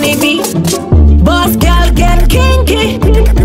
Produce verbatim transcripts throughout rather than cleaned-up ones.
honeybee. Boss girl get kinky,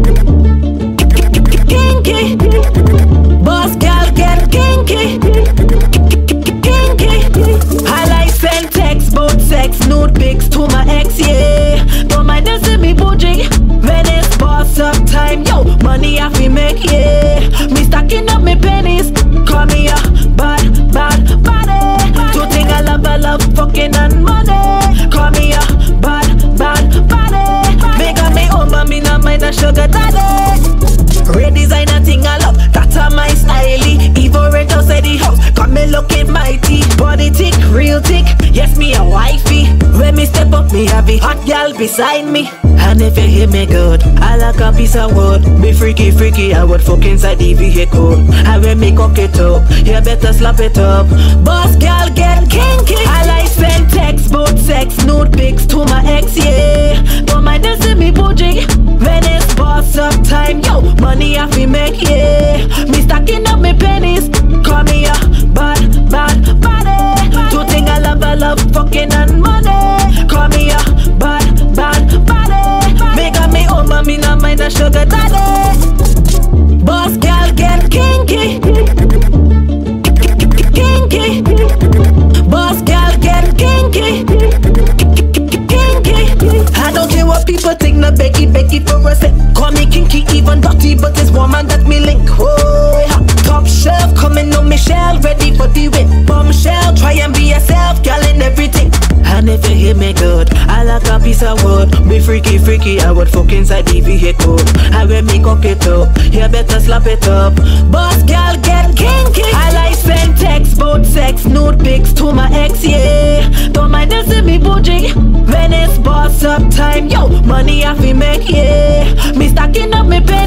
kinky. Boss girl get kinky, kinky. I like send text, both sex, nude pics to my ex, yeah. Don't mind them see me bougie when it's boss up time, yo. Money I fi make, yeah. Me stacking up me pennies, call me a bad, bad, body. Two thing I love, I love fucking and money. Call me a bad, bad, body. Make a me own, but me not mind a sugar daddy. Red designer thing I love, that's a my styley. Evil red outside the house, got me looking mighty. Body thick, real thick, yes me a wifey. When me step up, me have a hot gal beside me. And if you hear me good, I like a piece of wood. Be freaky, freaky, I would fuck inside the vehicle. And when me cock it up, you better slap it up. Boss girl get kinky. I like send text, both sex, nude pics to my ex, yeah. Don't mind them see me bougie when it's boss up time, yo. Money I fi make, yeah. Me stacking up me pennies, call me a bad, bad, body. Two thing I love, I love fucking and money. Call me a bad, bad, body. Make a me own, but me not mind a sugar daddy. Boss girl get kinky, kinky. Boss girl get kinky, kinky. I don't care what people think, no Becky, Becky for a sec. Call me kinky, even dirty, but it's woman that me link. Oh, yeah. Top shelf, coming on Michelle, ready for the win. Bombshell, try and be yourself, girl in everything. And if you hear me good, I like a piece of wood. Be freaky, freaky, I would fuck inside the vehicle. And when me cock it up, you better slap it up. Boss girl get kinky. I like send text, both sex, nude pics to my ex, yeah. Don't mind them see me bougie when it's boss up time, yo. Money I fi make, yeah. Me stacking up me pay.